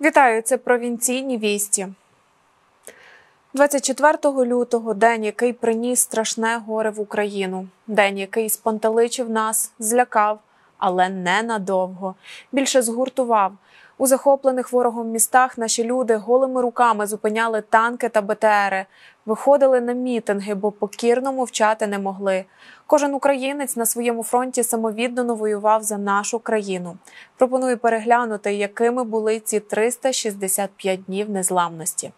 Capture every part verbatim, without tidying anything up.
Вітаю, це провінційні вісті. двадцять четвертого лютого – день, який приніс страшне горе в Україну. День, який спантеличив нас, злякав, але не надовго. Більше згуртував. У захоплених ворогом містах наші люди голими руками зупиняли танки та Б Т Ери. Виходили на мітинги, бо покірно мовчати не могли. Кожен українець на своєму фронті самовіддано воював за нашу країну. Пропоную переглянути, якими були ці триста шістдесят п'ять днів незламності.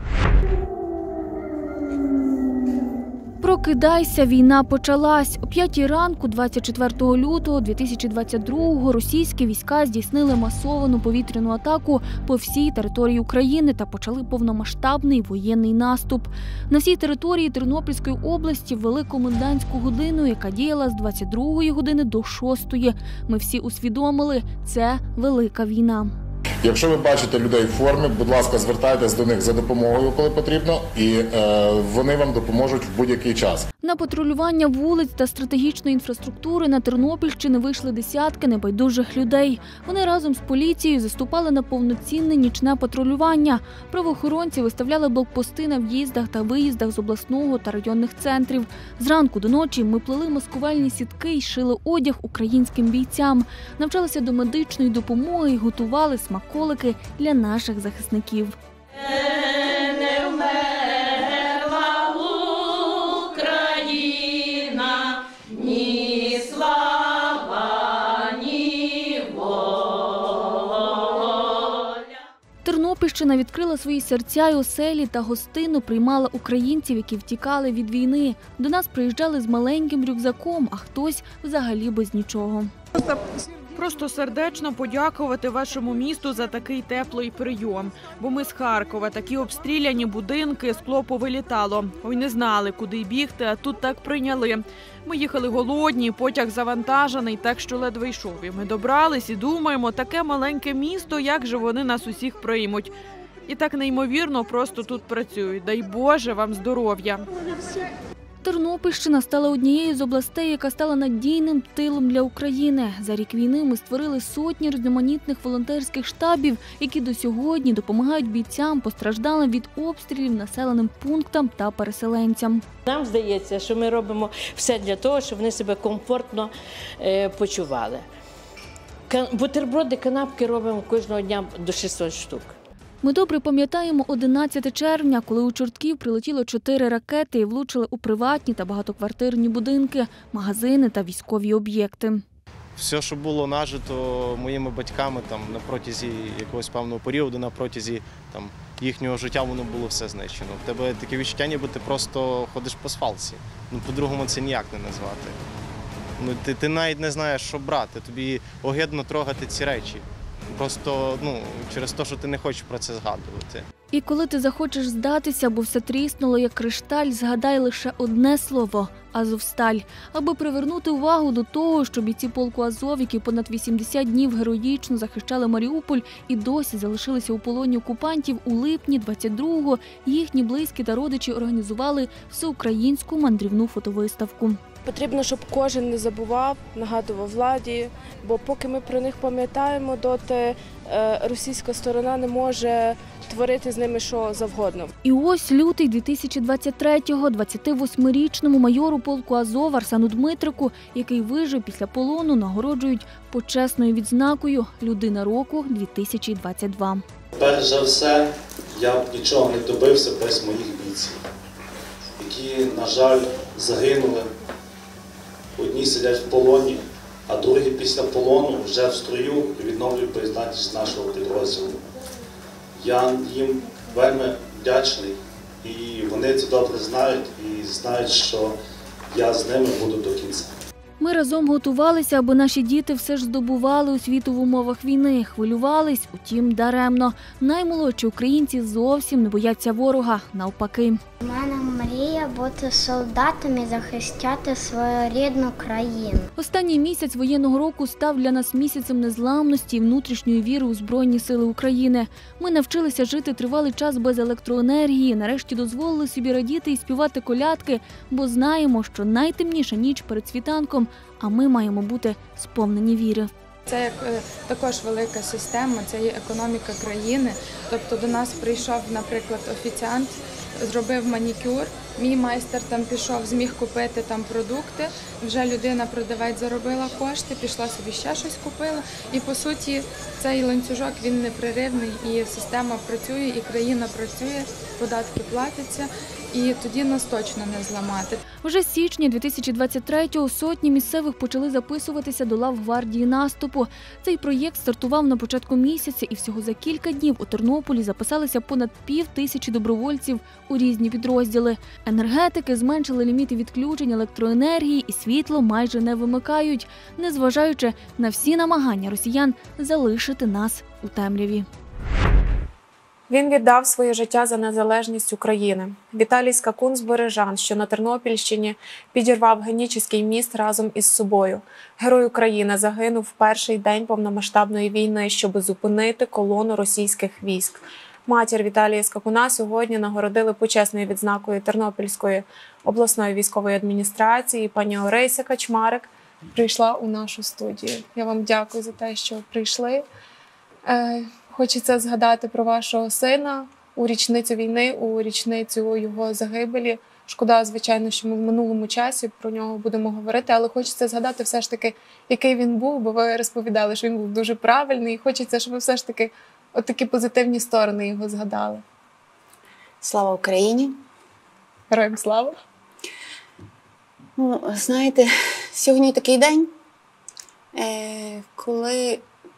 Прокидайся, війна почалась. О п'ятій ранку двадцять четвертого лютого дві тисячі двадцять другого російські війська здійснили масовану повітряну атаку по всій території України та почали повномасштабний воєнний наступ. На всій території Тернопільської області ввели комендантську годину, яка діяла з двадцять другої години до шостої. Ми всі усвідомили – це велика війна. Якщо ви бачите людей в формі, будь ласка, звертайтесь до них за допомогою, коли потрібно, і е, вони вам допоможуть в будь-який час. На патрулювання вулиць та стратегічної інфраструктури на Тернопільщині вийшли десятки небайдужих людей. Вони разом з поліцією заступали на повноцінне нічне патрулювання. Правоохоронці виставляли блокпости на в'їздах та виїздах з обласного та районних центрів. Зранку до ночі ми плели маскувальні сітки і шили одяг українським бійцям. Навчалися до медичної допомоги і готували смаколики для наших захисників. Тернопільщина відкрила свої серця і оселі та гостинно приймала українців, які втікали від війни. До нас приїжджали з маленьким рюкзаком, а хтось взагалі без нічого. Просто сердечно подякувати вашому місту за такий теплий прийом. Бо ми з Харкова, такі обстріляні будинки, скло повилітало. Ой, не знали, куди бігти, а тут так прийняли. Ми їхали голодні, потяг завантажений, так що ледве йшов. І ми добрались і думаємо, таке маленьке місто, як же вони нас усіх приймуть. І так неймовірно просто тут працюють. Дай Боже вам здоров'я. Тернопільщина стала однією з областей, яка стала надійним тилом для України. За рік війни ми створили сотні різноманітних волонтерських штабів, які до сьогодні допомагають бійцям, постраждалим від обстрілів, населеним пунктам та переселенцям. Нам здається, що ми робимо все для того, щоб вони себе комфортно почували. Бутерброди, канапки робимо кожного дня до шістсот штук. Ми добре пам'ятаємо одинадцяте червня, коли у Чортків прилетіло чотири ракети і влучили у приватні та багатоквартирні будинки, магазини та військові об'єкти. Все, що було нажито моїми батьками там, на протязі якогось певного періоду, на протязі там, їхнього життя, воно було все знищено. В тебе таке відчуття, ніби ти просто ходиш по асфальті. Ну, по-другому це ніяк не назвати. Ну, ти, ти навіть не знаєш, що брати, тобі огидно трогати ці речі. Просто ну, через те, що ти не хочеш про це згадувати. І коли ти захочеш здатися, бо все тріснуло як кришталь, згадай лише одне слово – Азовсталь. Аби привернути увагу до того, що бійці полку Азов, які понад вісімдесят днів героїчно захищали Маріуполь і досі залишилися у полоні окупантів, у липні двадцять другого їхні близькі та родичі організували всеукраїнську мандрівну фотовиставку. Потрібно, щоб кожен не забував, нагадував владі, бо поки ми про них пам'ятаємо, доти російська сторона не може творити з ними що завгодно. І ось лютий дві тисячі двадцять третього двадцятивосьмирічному майору полку Азов Арсену Дмитрику, який вижив після полону, нагороджують почесною відзнакою «Людина року дві тисячі двадцять два». Перш за все, я б нічого не добився без моїх бійців, які, на жаль, загинули. Одні сидять в полоні, а другі після полону вже в строю відновлюють боєздатність нашого підрозділу. Я їм вельми вдячний, і вони це добре знають, і знають, що я з ними буду до кінця. Ми разом готувалися, аби наші діти все ж здобували освіту в умовах війни. Хвилювались, утім даремно. Наймолодші українці зовсім не бояться ворога, навпаки. У мене мрія бути солдатом і захищати свою рідну країну. Останній місяць воєнного року став для нас місяцем незламності і внутрішньої віри у Збройні сили України. Ми навчилися жити тривалий час без електроенергії, нарешті дозволили собі радіти і співати колядки, бо знаємо, що найтемніша ніч перед світанком, а ми маємо бути сповнені віри. Це як е, також велика система, це є економіка країни. Тобто до нас прийшов, наприклад, офіціант, зробив манікюр, мій майстер там пішов, зміг купити там продукти, вже людина, продавець, заробила кошти, пішла собі ще щось купила. І по суті цей ланцюжок, він непреривний, і система працює, і країна працює, податки платяться, і тоді нас точно не зламати. Вже з січня дві тисячі двадцять третього сотні місцевих почали записуватися до лав гвардії наступу. Цей проєкт стартував на початку місяця, і всього за кілька днів у Тернополі записалися понад пів тисячі добровольців у різні підрозділи. Енергетики зменшили ліміти відключень електроенергії і світло майже не вимикають, незважаючи на всі намагання росіян залишити нас у темряві. Він віддав своє життя за незалежність України. Віталій Скакун з Бережан, що на Тернопільщині, підірвав Генічеський міст разом із собою. Герой України загинув в перший день повномасштабної війни, щоб зупинити колону російських військ. Матір Віталія Скакуна сьогодні нагородили почесною відзнакою Тернопільської обласної військової адміністрації. Пані Орися Качмарик прийшла у нашу студію. Я вам дякую за те, що прийшли. Хочеться згадати про вашого сина у річницю війни, у річницю його загибелі. Шкода, звичайно, що ми в минулому часі про нього будемо говорити, але хочеться згадати все ж таки, який він був, бо ви розповідали, що він був дуже правильний, і хочеться, щоб ви все ж таки от такі позитивні сторони його згадали. Слава Україні! Героям слава! Ну, знаєте, сьогодні такий день, коли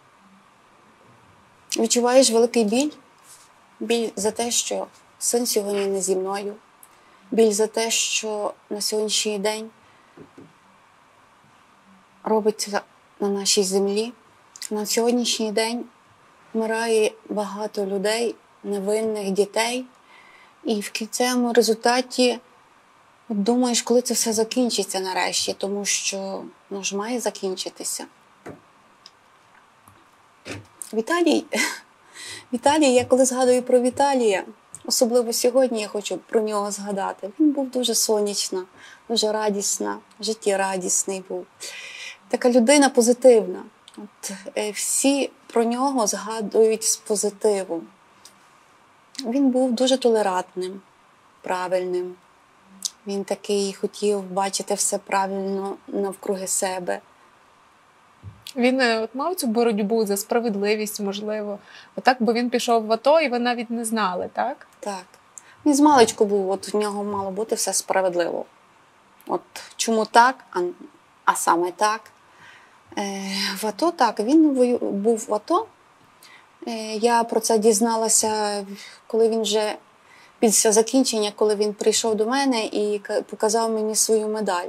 відчуваєш великий біль, біль за те, що син сьогодні не зі мною, біль за те, що на сьогоднішній день робиться на нашій землі. На сьогоднішній день вмирає багато людей, невинних дітей, і в кінцевому результаті думаєш, коли це все закінчиться нарешті, тому що ну, ж має закінчитися. Віталій, Віталій, я коли згадую про Віталія, особливо сьогодні я хочу про нього згадати. Він був дуже сонячна, дуже радісна, життєрадісний був. Така людина позитивна. От, е, всі про нього згадують з позитивом. Він був дуже толерантним, правильним. Він такий хотів бачити все правильно навкруги себе. Він от мав цю боротьбу за справедливість, можливо. Отак, бо він пішов в АТО, і ви навіть не знали, так? Так. Він з маличку був, от в нього мало бути все справедливо. От чому так, а, а саме так. Е, в АТО так, він був в АТО. Е, я про це дізналася, коли він вже після закінчення, коли він прийшов до мене і показав мені свою медаль.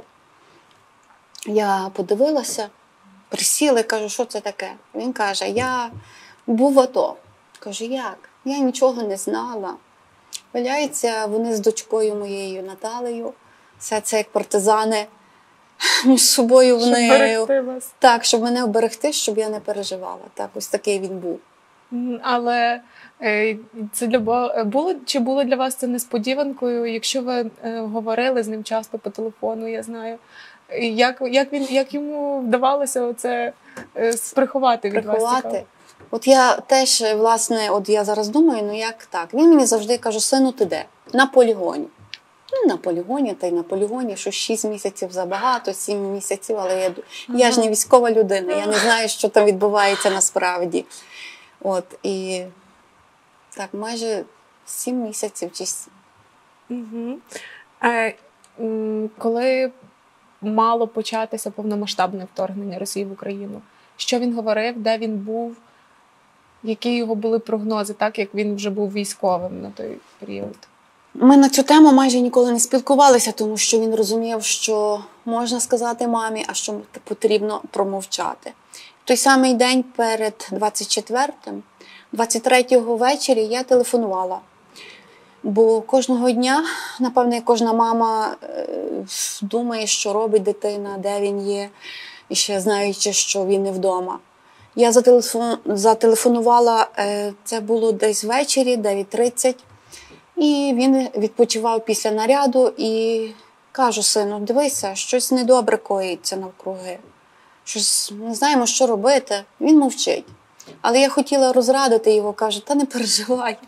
Я подивилася, присіла і кажу, що це таке? Він каже, я був в АТО. Кажу, як? Я нічого не знала. Виявляється, вони з дочкою моєю Наталею, все це як партизани, між собою вони... Щоб берегти вас. Так, щоб мене оберегти, щоб я не переживала. Так, ось такий він був. Але це для було чи було для вас це несподіванкою, якщо ви говорили з ним часто по телефону, я знаю, як, як, він, як йому вдавалося оце приховати від приховати. вас? Цікаво. От я теж, власне, от я зараз думаю, ну як так? Він мені завжди каже, сину, ти де? На полігоні. Ну, на полігоні, та й на полігоні, що шість місяців забагато, сім місяців, але я, ага. я ж не військова людина, я не знаю, що там відбувається насправді. От, і так, майже сім місяців чи сім. Угу. Е, коли мало початися повномасштабне вторгнення Росії в Україну, що він говорив, де він був, які його були прогнози, так як він вже був військовим на той період? Ми на цю тему майже ніколи не спілкувалися, тому що він розумів, що можна сказати мамі, а що потрібно промовчати. В той самий день перед двадцять четвертим, двадцять третього ввечері я телефонувала. Бо кожного дня, напевне, кожна мама думає, що робить дитина, де він є, і ще знаючи, що він не вдома. Я зателефонувала, це було десь ввечері, дев'ять тридцять, і він відпочивав після наряду і кажу, сину, дивися, щось недобре коїться навкруги. щось не знаємо, що робити. Він мовчить. Але я хотіла розрадити його, кажу, та не переживай.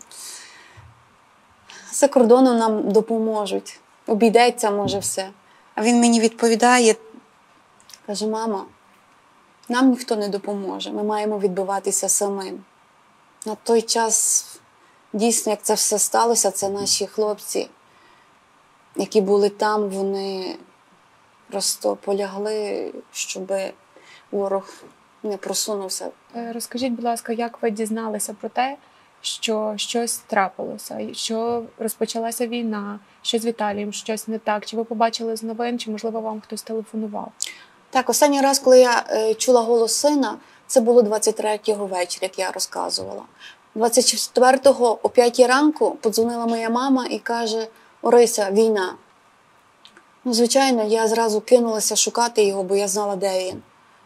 За кордоном нам допоможуть. Обійдеться, може, все. А він мені відповідає, каже, мама, нам ніхто не допоможе, ми маємо відбиватися самим. На той час, дійсно, як це все сталося, це наші хлопці, які були там, вони просто полягли, щоб ворог не просунувся. Розкажіть, будь ласка, як ви дізналися про те, що щось трапилося, що розпочалася війна, що з Віталієм щось не так? Чи ви побачили з новин, чи, можливо, вам хтось телефонував? Так, останній раз, коли я е, чула голос сина, це було двадцять третього вечора, як я розказувала. двадцять четвертого о п'ятій ранку подзвонила моя мама і каже, Орися, війна. Ну, звичайно, я зразу кинулася шукати його, бо я знала, де він.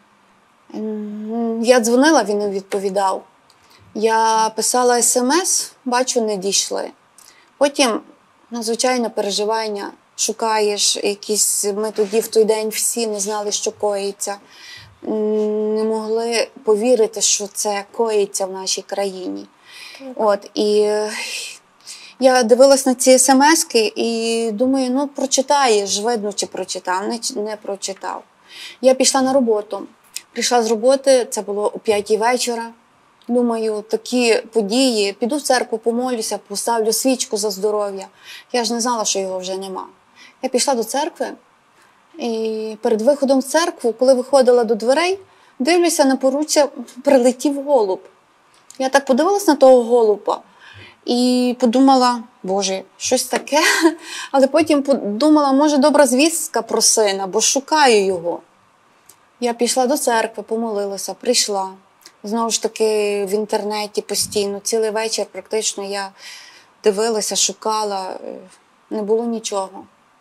Я дзвонила, він не відповідав. Я писала смс, бачу, не дійшли. Потім, ну, звичайно, переживання, шукаєш якісь, ми тоді в той день всі не знали, що коїться. Не могли повірити, що це коїться в нашій країні. От, і я дивилась на ці смски і думаю, ну, прочитаєш, видно, чи прочитав, не, не прочитав. Я пішла на роботу. Прийшла з роботи, це було о п'ятій вечора. Думаю, такі події, піду в церкву, помолюся, поставлю свічку за здоров'я. Я ж не знала, що його вже нема. Я пішла до церкви, і перед виходом в церкву, коли виходила до дверей, дивлюся, на поруччя прилетів голуб. Я так подивилась на того голуба і подумала, боже, щось таке. Але потім подумала, може, добра звістка про сина, бо шукаю його. Я пішла до церкви, помолилася, прийшла. Знову ж таки, в інтернеті постійно, цілий вечір практично я дивилася, шукала, не було нічого.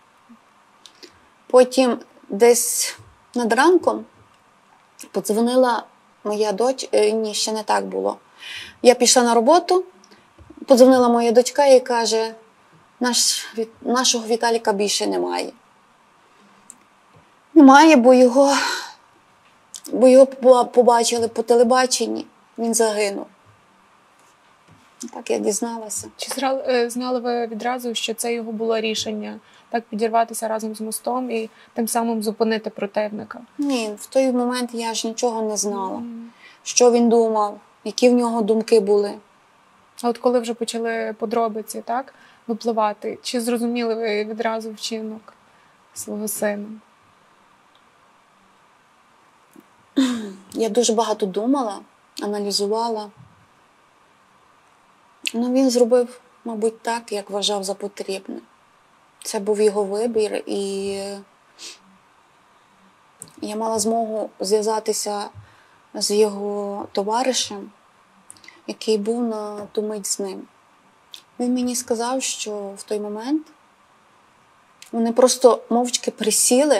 Потім десь над ранком подзвонила моя дочка, ні, ще не так було. Я пішла на роботу, подзвонила моя дочка і каже, Наш, нашого Віталіка більше немає. Немає, бо його... Бо його побачили по телебаченні, він загинув. Так я дізналася. Чи знали ви відразу, що це його було рішення? Так підірватися разом з мостом і тим самим зупинити противника? Ні, в той момент я ж нічого не знала. Mm. Що він думав, які в нього думки були. А от коли вже почали подробиці, так, випливати, чи зрозуміли ви відразу вчинок свого сина? Я дуже багато думала, аналізувала. Ну, він зробив, мабуть, так, як вважав за потрібне. Це був його вибір, і я мала змогу зв'язатися з його товаришем, який був на ту мить з ним. Він мені сказав, що в той момент вони просто мовчки присіли,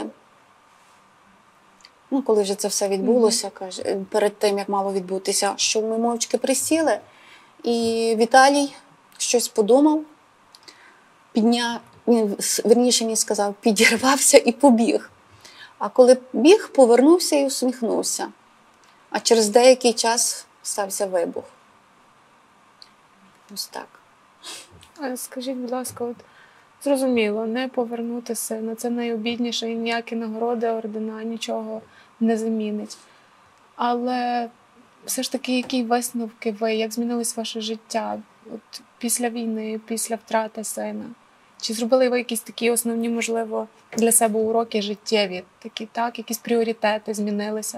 ну, коли вже це все відбулося, каже, перед тим, як мало відбутися, що ми мовчки присіли, і Віталій щось подумав, підняв, він, верніше мені сказав, підірвався і побіг. А коли біг, повернувся і усміхнувся. А через деякий час стався вибух. Ось так. А скажіть, будь ласка, от зрозуміло, не повернути сина, це найобідніше, і ніякі нагороди, ордена, нічого не замінить. Але все ж таки, які висновки ви, як змінилось ваше життя от після війни, після втрати сина? Чи зробили ви якісь такі основні, можливо, для себе уроки життєві? Такі, так, якісь пріоритети змінилися?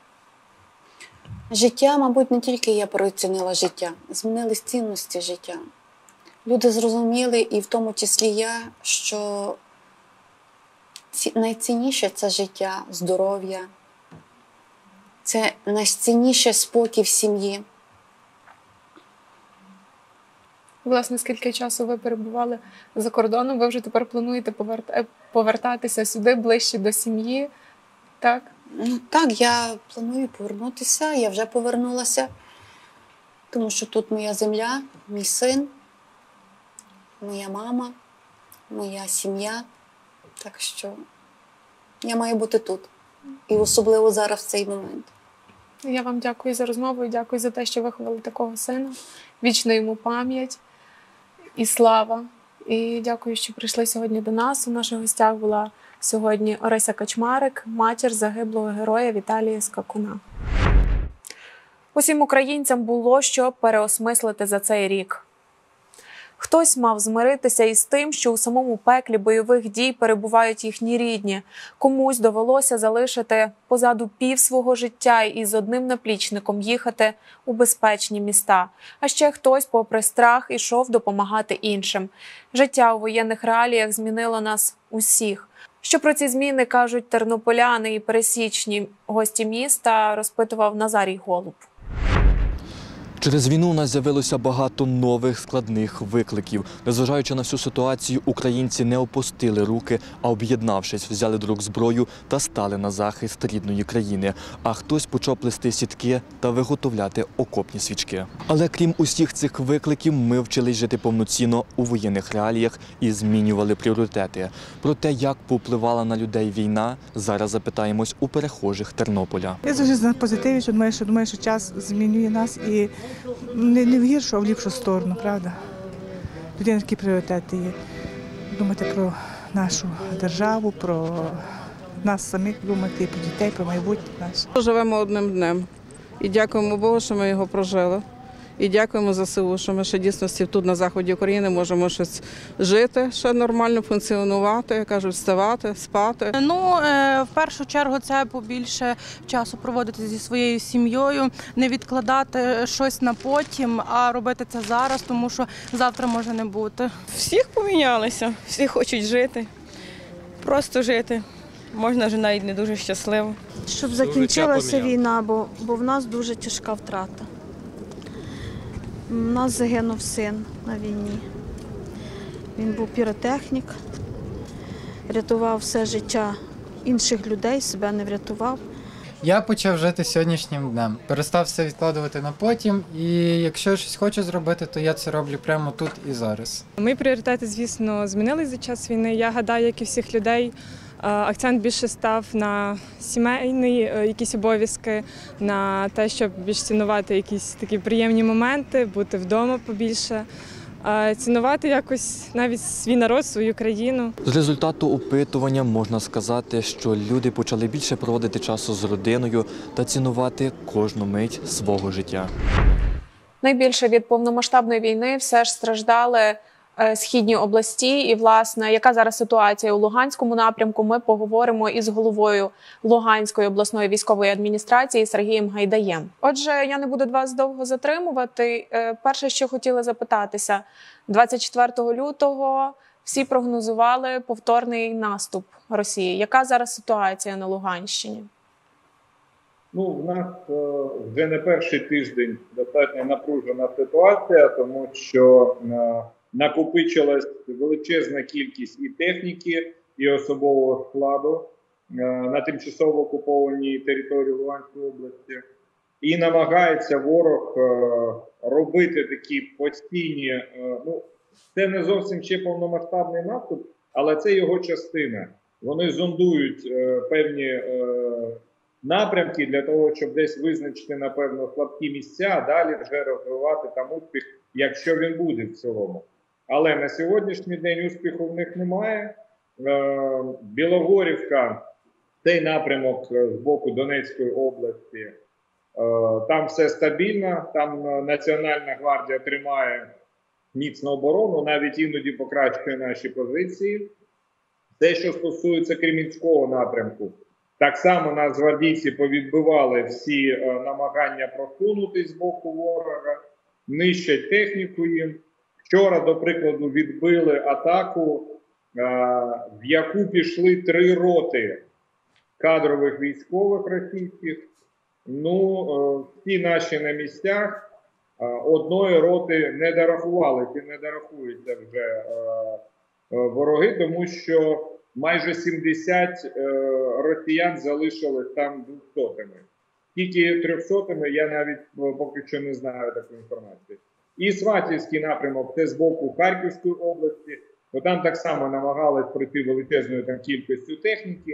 Життя, мабуть, не тільки я переоцінила життя, змінились цінності життя. Люди зрозуміли, і в тому числі я, що найцінніше – це життя, здоров'я. Це найцінніше спокій в сім'ї. Власне, скільки часу ви перебували за кордоном, ви вже тепер плануєте повертатися сюди, ближче до сім'ї, так? Ну так, я планую повернутися, я вже повернулася, тому що тут моя земля, мій син, моя мама, моя сім'я, так що я маю бути тут. І особливо зараз в цей момент. Я вам дякую за розмову і дякую за те, що виховали такого сина. Вічна йому пам'ять і слава. І дякую, що прийшли сьогодні до нас. У наших гостях була сьогодні Орися Качмарик, матір загиблого героя Віталія Скакуна. Усім українцям було що переосмислити за цей рік. Хтось мав змиритися із тим, що у самому пеклі бойових дій перебувають їхні рідні. Комусь довелося залишити позаду пів свого життя і з одним наплічником їхати у безпечні міста. А ще хтось, попри страх, ішов допомагати іншим. Життя у воєнних реаліях змінило нас усіх. Що про ці зміни кажуть тернополяни і пересічні гості міста, розпитував Назарій Голуб. Через війну у нас з'явилося багато нових складних викликів. Незважаючи на всю ситуацію, українці не опустили руки, а об'єднавшись, взяли до рук зброю та стали на захист рідної країни. А хтось почав плести сітки та виготовляти окопні свічки. Але крім усіх цих викликів, ми вчились жити повноцінно у воєнних реаліях і змінювали пріоритети. Про те, як повпливала на людей війна, зараз запитаємось у перехожих Тернополя. Я завжди на позитиві, що думаю, що думаю, що час змінює нас і не, не в гіршу, а в ліпшу сторону, правда? Людина такі пріоритети є. Думати про нашу державу, про нас самих, думати і про дітей, про майбутнє наше. Живемо одним днем і дякуємо Богу, що ми його прожили. І дякуємо ЗСУ, що ми ще дійсно тут на заході України можемо щось жити, ще нормально функціонувати, як кажуть, вставати, спати. Ну, в першу чергу це побільше часу проводити зі своєю сім'єю, не відкладати щось на потім, а робити це зараз, тому що завтра може не бути. Всіх помінялися, всі хочуть жити, просто жити. Можна вже навіть не дуже щасливо. Щоб закінчилася війна, бо, бо в нас дуже тяжка втрата. У нас загинув син на війні. Він був піротехнік, рятував все життя інших людей, себе не врятував. Я почав жити сьогоднішнім днем. Перестав все відкладувати на потім, і якщо щось хочу зробити, то я це роблю прямо тут і зараз. Мої пріоритети, звісно, змінились за час війни. Я гадаю, як і всіх людей, акцент більше став на сімейні якісь обов'язки, на те, щоб більш цінувати якісь такі приємні моменти, бути вдома побільше, цінувати якось навіть свій народ, свою країну. З результату опитування можна сказати, що люди почали більше проводити часу з родиною та цінувати кожну мить свого життя. Найбільше від повномасштабної війни все ж страждали східні області. І, власне, яка зараз ситуація у Луганському напрямку, ми поговоримо із головою Луганської обласної військової адміністрації Сергієм Гайдаєм. Отже, я не буду вас довго затримувати. Перше, що хотіла запитатися, двадцять четвертого лютого всі прогнозували повторний наступ Росії. Яка зараз ситуація на Луганщині? Ну, в нас вже не перший тиждень достатньо напружена ситуація, тому що накопичилась величезна кількість і техніки, і особового складу на тимчасово окупованій території Луганської області. І намагається ворог робити такі постійні, ну, це не зовсім ще повномасштабний наступ, але це його частина. Вони зондують певні напрямки для того, щоб десь визначити, напевно, слабкі місця, а далі вже розвивати там успіх, якщо він буде в цілому. Але на сьогоднішній день успіху в них немає. Білогорівка, цей напрямок з боку Донецької області, там все стабільно, там Національна гвардія тримає міцну оборону, навіть іноді покращує наші позиції. Те, що стосується Кремінського напрямку, так само нацгвардійці повідбивали всі намагання просунутись з боку ворога, нищать техніку їм. Вчора, до прикладу, відбили атаку, в яку пішли три роти кадрових військових російських. Ну, всі наші на місцях, одної роти не дорахувалися і не дорахуються вже вороги, тому що майже сімдесят росіян залишились там двохсотими. Тільки трьохсотими я навіть поки що не знаю таку інформацію. І Сватівський напрямок, це з боку Харківської області, бо там так само намагались пройти величезною там кількістю техніки.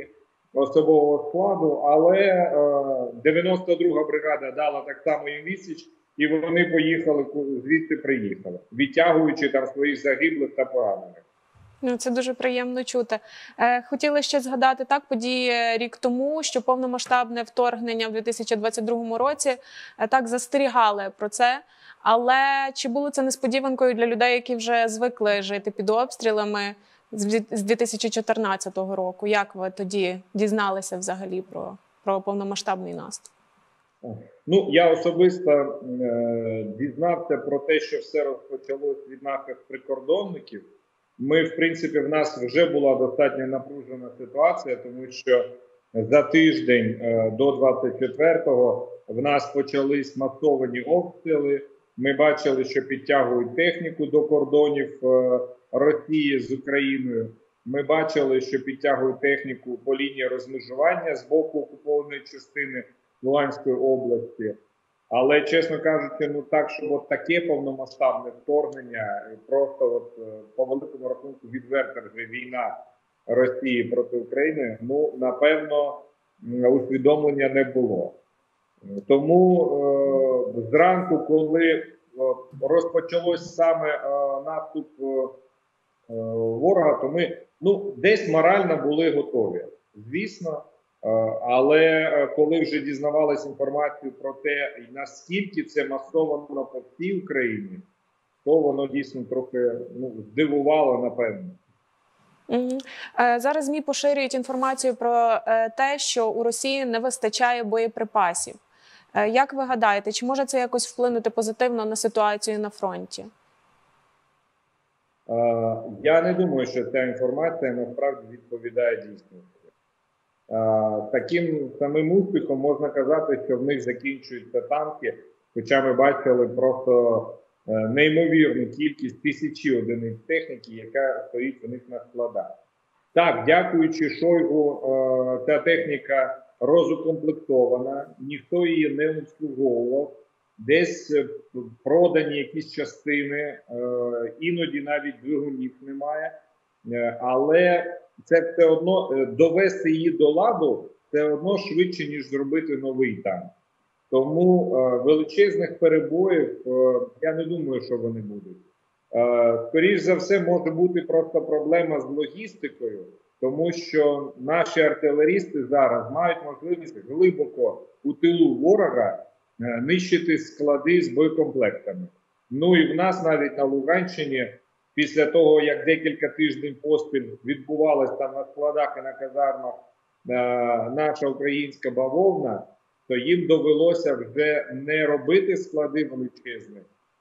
особового складу, але е, дев'яносто друга бригада дала так само їм відсіч, і вони поїхали, звідти приїхали, відтягуючи там своїх загиблих та поранених. Ну, це дуже приємно чути. Е, хотіла ще згадати так події рік тому, що повномасштабне вторгнення в дві тисячі двадцять другому році е, так застерігали про це. Але чи було це несподіванкою для людей, які вже звикли жити під обстрілами з дві тисячі чотирнадцятого року? Як ви тоді дізналися взагалі про, про повномасштабний наступ? Ну, я особисто е, дізнався про те, що все розпочалось від наших прикордонників. Ми, в принципі, в нас вже була достатньо напружена ситуація, тому що за тиждень е, до двадцять четвертого в нас почались масовані обстріли. Ми бачили, що підтягують техніку до кордонів е, Росії з Україною. Ми бачили, що підтягують техніку по лінії розмежування з боку окупованої частини Луганської області. Але, чесно кажучи, ну так, щоб от таке повномасштабне вторгнення, просто от, по великому рахунку відверта вже війна Росії проти України, ну, напевно, усвідомлення не було. Тому е, зранку, коли е, розпочалось саме е, наступ е, ворога, то ми ну, десь морально були готові, звісно. Але коли вже дізнавалися інформацію про те, наскільки це масовано по всій Україні, то воно дійсно трохи ну, здивувало, напевно. Угу. Зараз ЗМІ поширюють інформацію про те, що у Росії не вистачає боєприпасів. Як ви гадаєте, чи може це якось вплинути позитивно на ситуацію на фронті? Я не думаю, що ця інформація насправді відповідає дійсності. Таким самим успіхом можна казати, що в них закінчуються танки, хоча ми бачили просто неймовірну кількість тисячі одиниць техніки, яка стоїть у них на складах. Так, дякуючи Шойгу, ця техніка розукомплектована, ніхто її не обслуговував, десь продані якісь частини, іноді навіть двигунів немає, але це все одно, довести її до ладу, це одно швидше, ніж зробити новий танк. Тому е, величезних перебоїв е, я не думаю, що вони будуть. Е, скоріш за все, може бути просто проблема з логістикою, тому що наші артилерісти зараз мають можливість глибоко у тилу ворога е, нищити склади з боєкомплектами. Ну і в нас навіть на Луганщині, після того, як декілька тижнів поспіль відбувалась там на складах і на казармах е, наша українська бавовна, то їм довелося вже не робити склади величезні,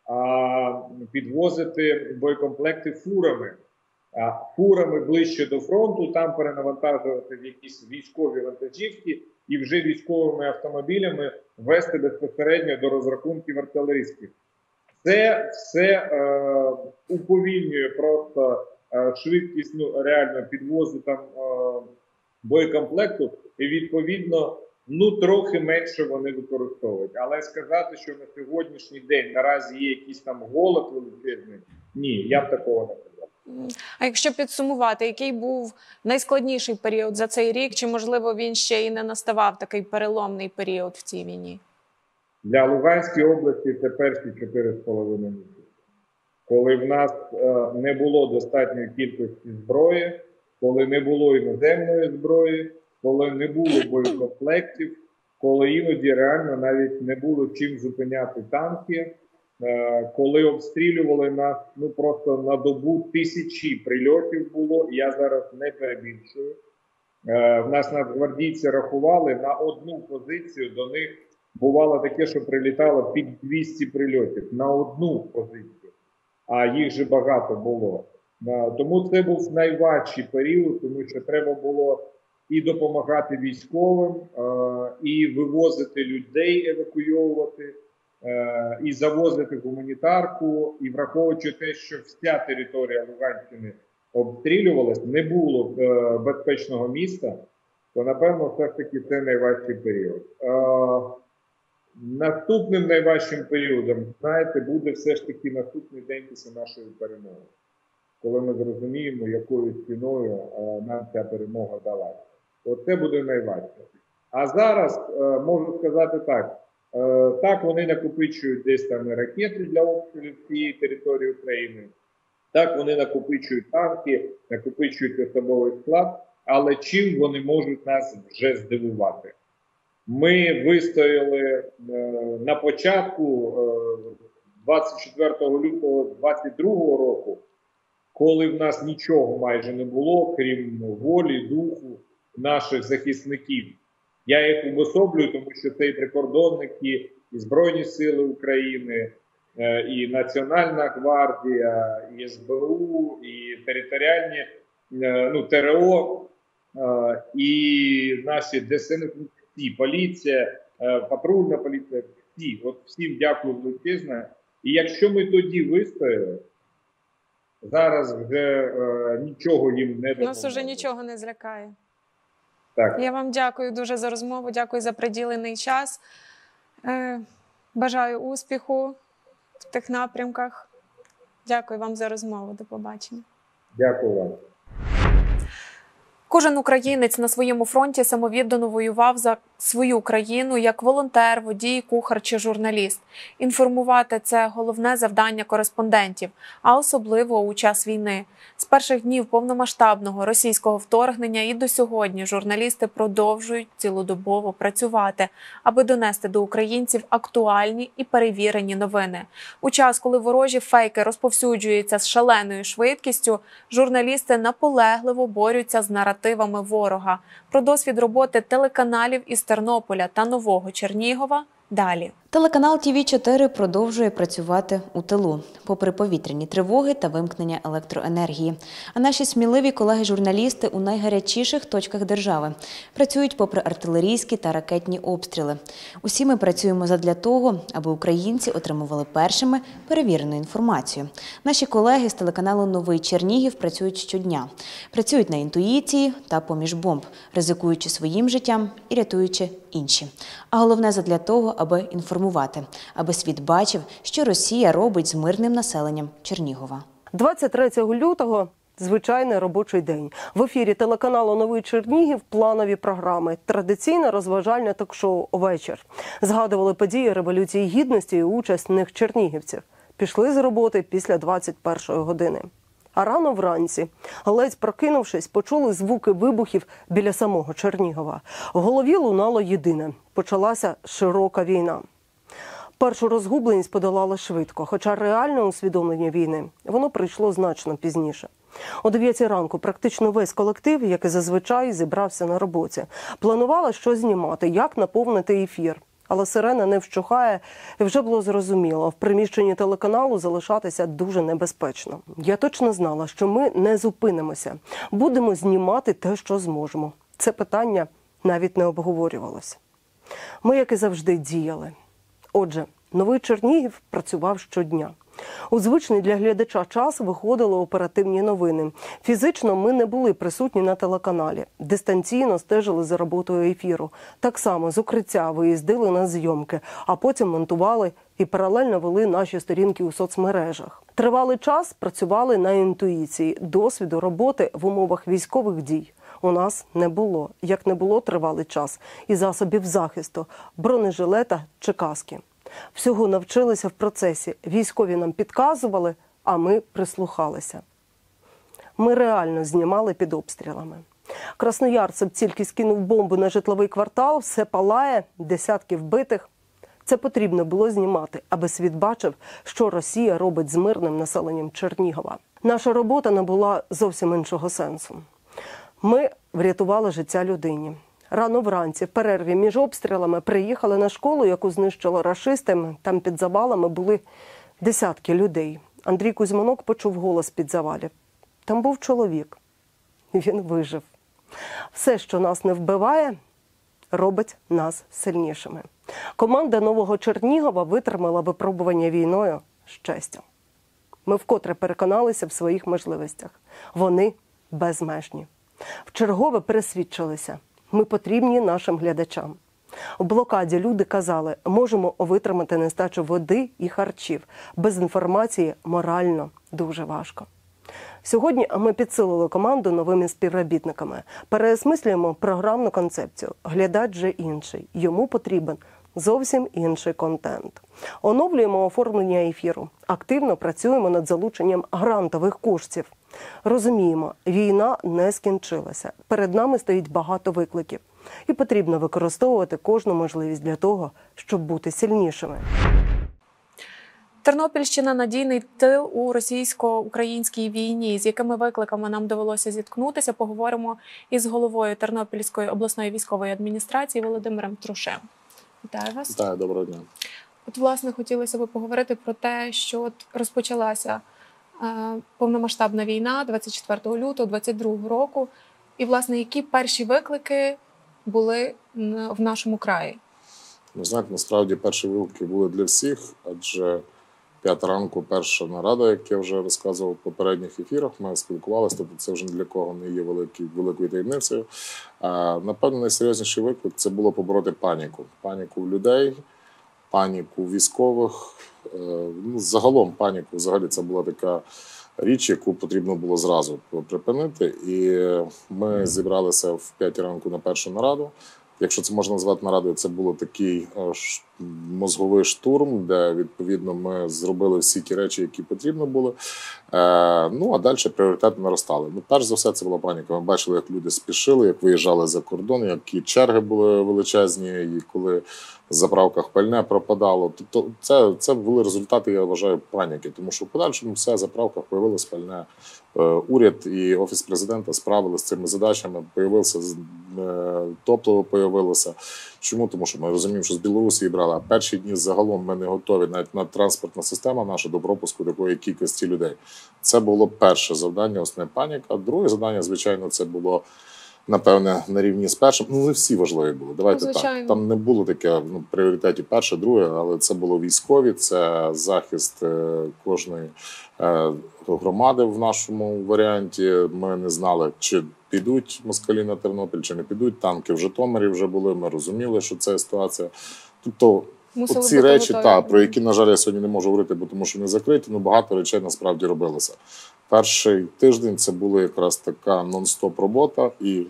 а підвозити боєкомплекти фурами. А фурами ближче до фронту, там перенавантажувати в якісь військові вантажівки і вже військовими автомобілями вести безпосередньо до розрахунків артилерістів. Це все е, уповільнює просто е, швидкість ну, реально підвозу там е, боєкомплекту і відповідно ну трохи менше вони використовують. Але сказати, що на сьогоднішній день наразі є якийсь там голод величезний, ні, я б такого не казав. А якщо підсумувати, який був найскладніший період за цей рік, чи можливо він ще і не наставав такий переломний період в цій війні? Для Луганської області це перші чотири з половиною місяці, коли в нас е, не було достатньої кількості зброї, коли не було іноземної зброї, коли не було боєкомплектів, коли іноді реально навіть не було чим зупиняти танки, е, коли обстрілювали нас ну просто на добу тисячі прильотів було, я зараз не перебільшую. Е, в нас нацгвардійці рахували на одну позицію, до них бувало таке, що прилітало під двісті прильотів на одну позицію, а їх же багато було. Тому це був найважчий період, тому що треба було і допомагати військовим, і вивозити людей, евакуйовувати, і завозити гуманітарку, і враховуючи те, що вся територія Луганщини обстрілювалась, не було безпечного міста, то, напевно, все ж таки це найважчий період. Наступним найважчим періодом, знаєте, буде все ж таки наступний день після нашої перемоги, коли ми зрозуміємо, якою ціною нам ця перемога далася. Оце буде найважче. А зараз можу сказати так. Так, вони накопичують десь там ракети для обстрілів цієї території України. Так, вони накопичують танки, накопичують особовий склад. Але чим вони можуть нас вже здивувати? Ми вистояли на початку двадцять четвертого лютого двадцять другого року, коли в нас нічого майже не було, крім волі, духу наших захисників. Я їх обособлюю, тому що це і прикордонники, і Збройні Сили України, і Національна гвардія, і ес бе у, і територіальні, ну, те ре о, і наші де ес ен, всі, поліція, патрульна поліція, всі. От всім дякую величезно. І якщо ми тоді вистояли, зараз вже е, нічого їм не допоможе. Нас вже нічого не злякає. Так. Я вам дякую дуже за розмову, дякую за приділений час. Е, бажаю успіху в тих напрямках. Дякую вам за розмову. До побачення. Дякую вам. Кожен українець на своєму фронті самовіддано воював за свою країну як волонтер, водій, кухар чи журналіст. Інформувати – це головне завдання кореспондентів, а особливо у час війни. З перших днів повномасштабного російського вторгнення і до сьогодні журналісти продовжують цілодобово працювати, аби донести до українців актуальні і перевірені новини. У час, коли ворожі фейки розповсюджуються з шаленою швидкістю, журналісти наполегливо борються з наративами ворога. Про досвід роботи телеканалів із Тернополя та Нового Чернігова далі. Телеканал Ті Ві чотири продовжує працювати у тилу, попри повітряні тривоги та вимкнення електроенергії. А наші сміливі колеги-журналісти у найгарячіших точках держави працюють попри артилерійські та ракетні обстріли. Усі ми працюємо задля того, аби українці отримували першими перевірену інформацію. Наші колеги з телеканалу Новий Чернігів працюють щодня. Працюють на інтуїції та поміж бомб, ризикуючи своїм життям і рятуючи інші. А головне задля того, аби інформувати. Аби світ бачив, що Росія робить з мирним населенням Чернігова. двадцять третього лютого – звичайний робочий день. В ефірі телеканалу «Новий Чернігів» планові програми. Традиційне розважальне ток-шоу «Вечір». Згадували події Революції Гідності і участь в них чернігівців. Пішли з роботи після двадцять першої години. А рано вранці, ледь прокинувшись, почули звуки вибухів біля самого Чернігова. В голові лунало єдине – почалася широка війна. Першу розгубленість подолали швидко, хоча реальне усвідомлення війни воно прийшло значно пізніше. О дев'ятій ранку практично весь колектив, як і зазвичай, зібрався на роботі. Планували, що знімати, як наповнити ефір. Але сирена не вщухає, і вже було зрозуміло, в приміщенні телеканалу залишатися дуже небезпечно. Я точно знала, що ми не зупинимося. Будемо знімати те, що зможемо. Це питання навіть не обговорювалося. Ми, як і завжди, діяли. Отже, Новий Чернігів працював щодня. У звичний для глядача час виходили оперативні новини. Фізично ми не були присутні на телеканалі. Дистанційно стежили за роботою ефіру. Так само з укриття виїздили на зйомки, а потім монтували і паралельно вели наші сторінки у соцмережах. Тривалий час працювали на інтуїції. Досвіду роботи в умовах військових дій у нас не було. Як не було тривалий час і засобів захисту, бронежилета чи каски. Всього навчилися в процесі. Військові нам підказували, а ми прислухалися. Ми реально знімали під обстрілами. Красноярцев тільки скинув бомбу на житловий квартал, все палає, десятки вбитих. Це потрібно було знімати, аби світ бачив, що Росія робить з мирним населенням Чернігова. Наша робота набула зовсім іншого сенсу. Ми врятували життя людині. Рано вранці, в перерві між обстрілами, приїхали на школу, яку знищили рашисти. Там під завалами були десятки людей. Андрій Кузьманок почув голос під завалів. Там був чоловік. Він вижив. Все, що нас не вбиває, робить нас сильнішими. Команда Нового Чернігова витримала випробування війною з честю. Ми вкотре переконалися в своїх можливостях. Вони безмежні. Вчергове пересвідчилися. Ми потрібні нашим глядачам. У блокаді люди казали, можемо витримати нестачу води і харчів. Без інформації морально дуже важко. Сьогодні ми підсилили команду новими співробітниками. Переосмислюємо програмну концепцію. Глядач же інший. Йому потрібен зовсім інший контент. Оновлюємо оформлення ефіру. Активно працюємо над залученням грантових коштів. Розуміємо, війна не скінчилася. Перед нами стоїть багато викликів. І потрібно використовувати кожну можливість для того, щоб бути сильнішими. Тернопільщина – надійний тил у російсько-українській війні. З якими викликами нам довелося зіткнутися, поговоримо із головою Тернопільської обласної військової адміністрації Володимиром Трушем. Вітаю вас. Вітаю, доброго дня. От, власне, хотілося б поговорити про те, що от розпочалася е, повномасштабна війна двадцять четвертого лютого двадцять другого року. І, власне, які перші виклики були в нашому краї? Ну, знаєте, насправді перші виклики були для всіх, адже п'ята ранку перша нарада, як я вже розказував в попередніх ефірах, ми спілкувалися, тобто це вже ні для кого не є великий, великою таємницею. А, напевно, найсерйозніший виклик – це було побороти паніку. Паніку в людей, паніку військових, ну, загалом паніку, взагалі це була така річ, яку потрібно було зразу припинити. І ми зібралися в п'ятій ранку на першу нараду. Якщо це можна назвати нарадою, це був такий мозговий штурм, де, відповідно, ми зробили всі ті речі, які потрібно було. Е, ну, а далі пріоритети наростали. Ну, перш за все, це була паніка. Ми бачили, як люди спішили, як виїжджали за кордон, які черги були величезні, і коли в заправках пальне пропадало. Тобто це, це були результати, я вважаю, паніки. Тому що в подальшому все, в заправках появилось пальне. Уряд і Офіс президента справилися з цими задачами, появився топливо появилося. Чому? Тому що ми розуміємо, що з Білорусі брали, а перші дні загалом ми не готові, навіть на транспортна система наша до пропуску такої кількості людей. Це було перше завдання, основне паніка. А друге завдання, звичайно, це було, напевне, на рівні з першим. Ну, не всі важливі були. Давайте ну, так. Там не було таке, ну, пріоритеті перше, друге, але це було військові, це захист кожної громади в нашому варіанті. Ми не знали, чи підуть москалі на Тернопіль, чи не підуть. Танки в Житомирі вже були, ми розуміли, що це ситуація. Тобто ці речі, та, про які, на жаль, я сьогодні не можу говорити, бо тому що вони закриті, ну багато речей насправді робилося. Перший тиждень це була якраз така нон-стоп робота, і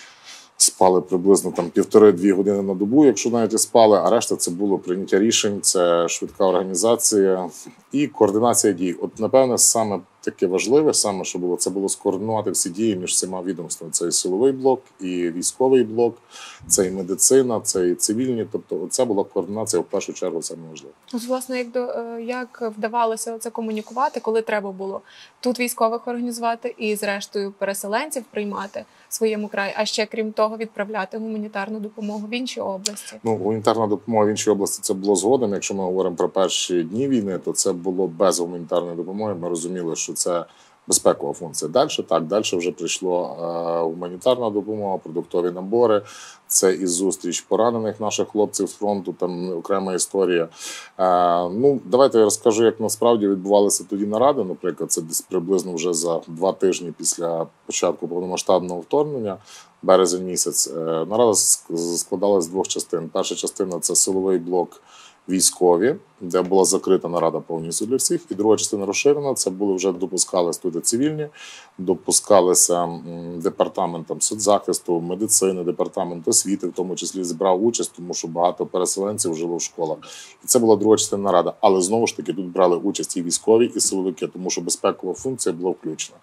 спали приблизно там півтори-дві години на добу, якщо навіть і спали, а решта це було прийняття рішень, це швидка організація і координація дій. От, напевне, саме таке важливе, саме, що було, це було скоординувати всі дії між всіма відомствами. Це і силовий блок, і військовий блок, це і медицина, це і цивільні. Тобто це була координація, в першу чергу, це важливо. От, власне, як, до, як вдавалося це комунікувати, коли треба було тут військових організувати і, зрештою, переселенців приймати в своєму краї, а ще, крім того, відправляти гуманітарну допомогу в інші області? Ну, гуманітарна допомога в іншій області – це було згодом. Якщо ми говоримо про перші дні війни, то це було без гуманітарної допомоги. Ми розуміли, що це безпекова функція. Далі так, далі вже прийшла е, гуманітарна допомога, продуктові набори, це і зустріч поранених наших хлопців з фронту, там окрема історія. Е, ну, давайте я розкажу, як насправді відбувалися тоді наради. Наприклад, це десь приблизно вже за два тижні після початку повномасштабного вторгнення, березень місяць. Е, нарада складалася з двох частин. Перша частина – це силовий блок військові, де була закрита нарада повністю для всіх. І друга частина розширена, це були вже допускалися туди цивільні, допускалися департаментом соцзахисту, медицини, департамент освіти, в тому числі збрав участь, тому що багато переселенців жило в школах. І це була друга частина наради. Але знову ж таки тут брали участь і військові, і силовики, тому що безпекова функція була включена.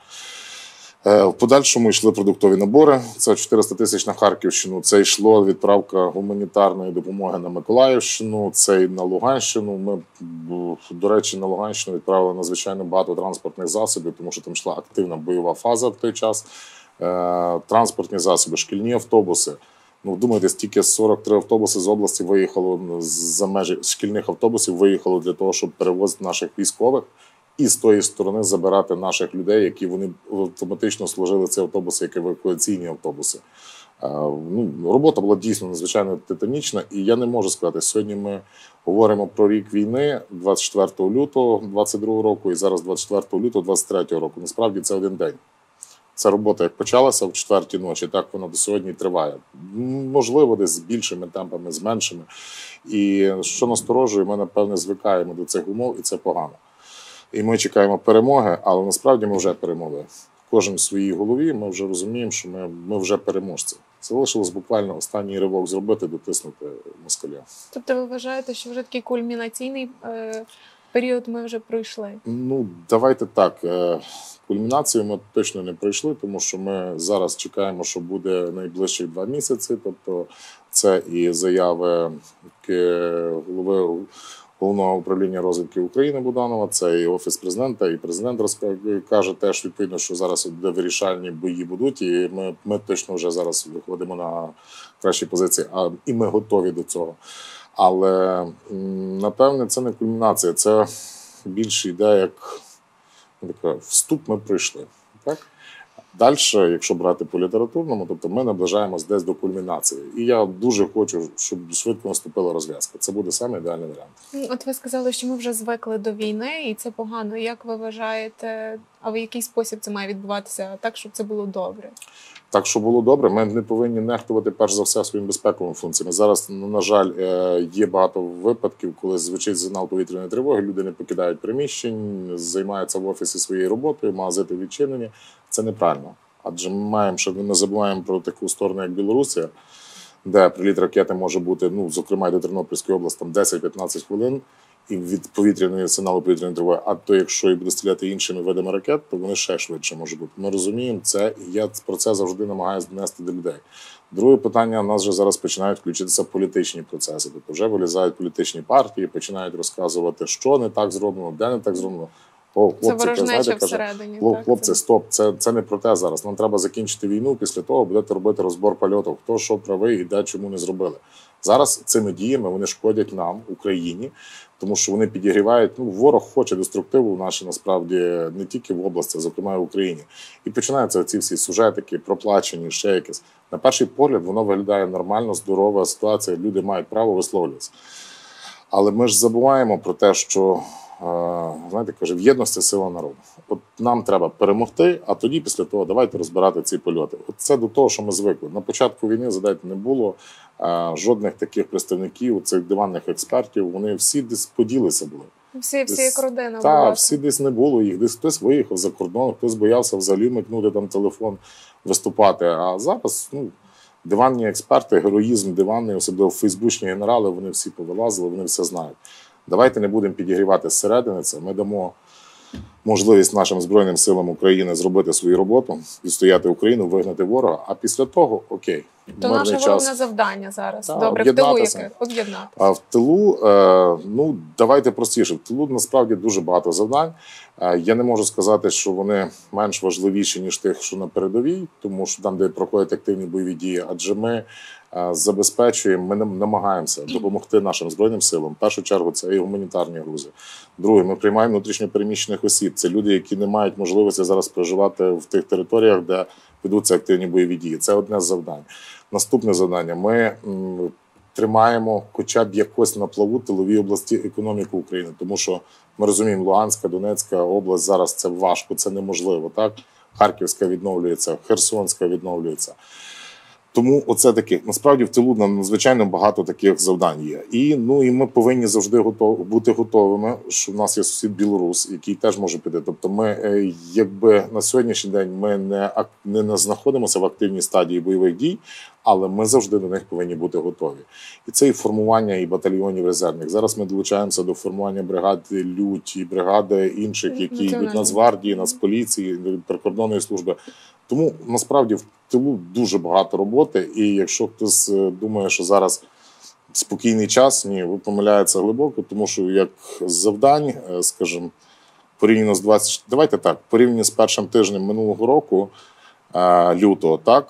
В подальшому йшли продуктові набори, це чотириста тисяч на Харківщину, це йшло відправка гуманітарної допомоги на Миколаївщину, це і на Луганщину. Ми, до речі, на Луганщину відправили надзвичайно багато транспортних засобів, тому що там йшла активна бойова фаза в той час. Транспортні засоби, шкільні автобуси. Ну, думаєте, стільки сорок три автобуси з області виїхало, за межі шкільних автобусів виїхало для того, щоб перевозити наших військових. І з тої сторони забирати наших людей, які вони автоматично служили ці автобуси, як евакуаційні автобуси. Ну, робота була дійсно надзвичайно титанічна, і я не можу сказати, сьогодні ми говоримо про рік війни двадцять четвертого лютого двадцять другого року і зараз двадцять четвертого лютого двадцять третього року. Насправді це один день. Ця робота як почалася в четвертій ночі, так вона до сьогодні триває. Можливо, десь з більшими темпами, з меншими. І що насторожує, ми, напевне, звикаємо до цих умов, і це погано. і ми чекаємо перемоги, але насправді ми вже перемогли. Кожен в своїй голові ми вже розуміємо, що ми, ми вже переможці. Залишилось буквально останній ривок зробити, дотиснути москаля. Тобто ви вважаєте, що вже такий кульмінаційний е, період ми вже пройшли? Ну, давайте так. Е, кульмінацію ми точно не пройшли, тому що ми зараз чекаємо, що буде найближчих два місяці. Тобто це і заяви голови Головного управління розвідки України Буданова, це і Офіс президента, і президент каже теж відповідно, що зараз де вирішальні бої будуть, і ми, ми точно вже зараз виходимо на кращі позиції, а і ми готові до цього. Але, напевне, це не кульмінація, це більше йде як така, вступ ми пройшли. Так? Далі, якщо брати по літературному, тобто ми наближаємось десь до кульмінації. І я дуже хочу, щоб швидко наступила розв'язка. Це буде саме ідеальний варіант. От ви сказали, що ми вже звикли до війни, і це погано. Як ви вважаєте, а в який спосіб це має відбуватися так, щоб це було добре? Так, щоб було добре, ми не повинні нехтувати, перш за все, своїми безпековими функціями. Зараз, на жаль, є багато випадків, коли звучить сигнал повітряної тривоги, люди не покидають приміщень, займаються в офісі своєю роботою, магазини відчинені. Це неправильно. Адже ми маємо, що ми не забуваємо про таку сторону, як Білорусія, де приліт ракети може бути, ну, зокрема, і до Тернопільської області, там десять-п'ятнадцять хвилин, і від повітряної сигналу повітряної тривоги. А то, якщо і буде стріляти іншими видами ракет, то вони ще швидше може бути. Ми розуміємо це, і я про це завжди намагаюся донести до людей. Друге питання, у нас вже зараз починають включитися політичні процеси. Тобто вже вилізають політичні партії, починають розказувати, що не так зроблено, де не так зроблено. О, хлопці, це ворожнеча знаєте, всередині. Каже, так, хлопці, це... стоп, це, це не про те зараз. Нам треба закінчити війну, після того будете робити розбор польотів, хто що правий і де чому не зробили. Зараз цими діями вони шкодять нам, Україні, тому що вони підігрівають, ну, ворог хоче деструктиву в нашій, насправді, не тільки в області, а зокрема в Україні. І починаються ці всі сюжетики, проплачені, ще якісь. На перший погляд воно виглядає нормально, здорова ситуація, люди мають право висловлюватися. Але ми ж забуваємо про те, що, знаєте, каже, в єдності сила народу. От нам треба перемогти, а тоді після того давайте розбирати ці польоти. От це до того, що ми звикли. На початку війни, задайте, не було а, жодних таких представників, цих диванних експертів, вони всі десь поділися були. Всі, всі як родина. Так, всі десь не було їх, десь хтось виїхав за кордон, хтось боявся взагалі микнути там телефон, виступати. А зараз, ну, диванні експерти, героїзм диванний, особливо фейсбучні генерали, вони всі повилазили, вони все знають. Давайте не будемо підігрівати зсередини це, ми дамо можливість нашим Збройним силам України зробити свою роботу, відстояти Україну, вигнати ворога, а після того окей. То наше головне завдання зараз. Так, добре, в тилу яке? Об'єднатися. А в тилу, е, ну, давайте простіше, в тилу насправді дуже багато завдань. Е, я не можу сказати, що вони менш важливіші, ніж тих, що на передовій, тому що там, де проходять активні бойові дії, адже ми е, забезпечуємо, ми намагаємося допомогти нашим Збройним силам. В першу чергу це і гуманітарні грузи. Друге, ми приймаємо внутрішньопереміщених осіб. Це люди, які не мають можливості зараз проживати в тих територіях, де ведуться активні бойові дії. Це одне з завдань. Наступне завдання. Ми м, тримаємо хоча б якось на плаву тилові області економіку України, тому що ми розуміємо, Луганська, Донецька область зараз це важко, це неможливо. Так? Харківська відновлюється, Херсонська відновлюється. Тому оце таке. Насправді в тилу надзвичайно багато таких завдань є. І, ну, і ми повинні завжди готов, бути готовими, що в нас є сусід Білорус, який теж може піти. Тобто ми, якби на сьогоднішній день ми не, не знаходимося в активній стадії бойових дій, але ми завжди до них повинні бути готові. І це і формування і батальйонів резервних. Зараз ми долучаємося до формування бригади Лють і бригади інших, які йдуть Нацгвардії, Нацполіції, прикордонної служби. Тому насправді в тилу дуже багато роботи, і якщо хтось думає, що зараз спокійний час, ні, ви помиляєтеся глибоко, тому що як завдань, скажімо, порівняно з двадцять, давайте так, порівняно з першим тижнем минулого року, лютого, так,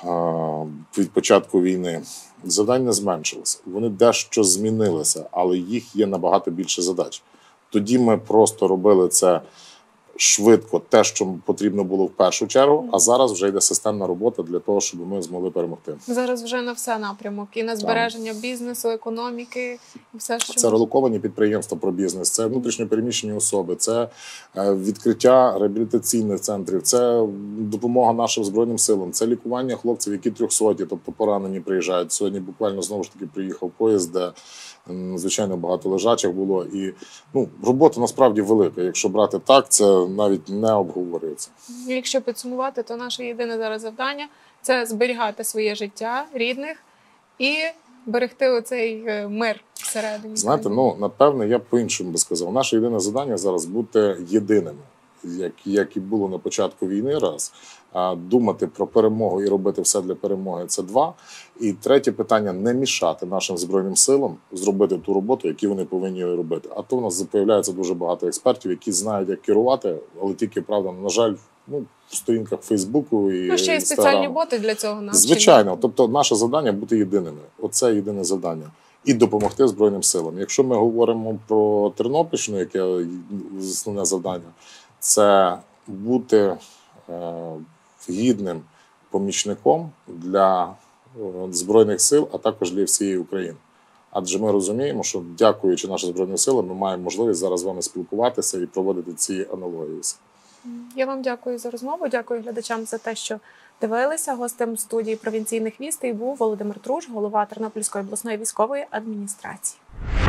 від початку війни, завдань не зменшилися. Вони дещо змінилися, але їх є набагато більше задач. Тоді ми просто робили це швидко те, що потрібно було в першу чергу, а зараз вже йде системна робота для того, щоб ми змогли перемогти. Зараз вже на все напрямок. І на збереження так. бізнесу, економіки, і все, що... Це релоковані підприємства про бізнес, це внутрішньопереміщені особи, це відкриття реабілітаційних центрів, це допомога нашим Збройним силам, це лікування хлопців, які трьохсоті, тобто поранені приїжджають. Сьогодні буквально знову ж таки приїхав поїзд, де звичайно багато лежачих було. І ну, робота насправді велика. Якщо брати так, це навіть не обговорюється. Якщо підсумувати, то наше єдине зараз завдання – це зберігати своє життя, рідних і берегти оцей мир всередині. Знаєте, ну, напевне, я по-іншому би сказав. Наше єдине завдання зараз бути єдиними, як, як і було на початку війни, раз. А думати про перемогу і робити все для перемоги – це два. І третє питання – не мішати нашим Збройним силам зробити ту роботу, яку вони повинні робити. А то в нас з'являється дуже багато експертів, які знають, як керувати, але тільки, правда, на жаль, ну, в сторінках Фейсбуку і Ну, ще є спеціальні боти для цього навчені. Звичайно. Тобто наше завдання – бути єдиними. Оце єдине завдання. І допомогти Збройним силам. Якщо ми говоримо про Тернопільщину, яке основне завдання, це бути е, гідним помічником для Збройних сил, а також для всієї України. Адже ми розуміємо, що дякуючи нашим Збройним силам, ми маємо можливість зараз з вами спілкуватися і проводити ці аналогії. Я вам дякую за розмову, дякую глядачам за те, що дивилися. Гостем студії «Провінційних вістей» був Володимир Труш, голова Тернопільської обласної військової адміністрації.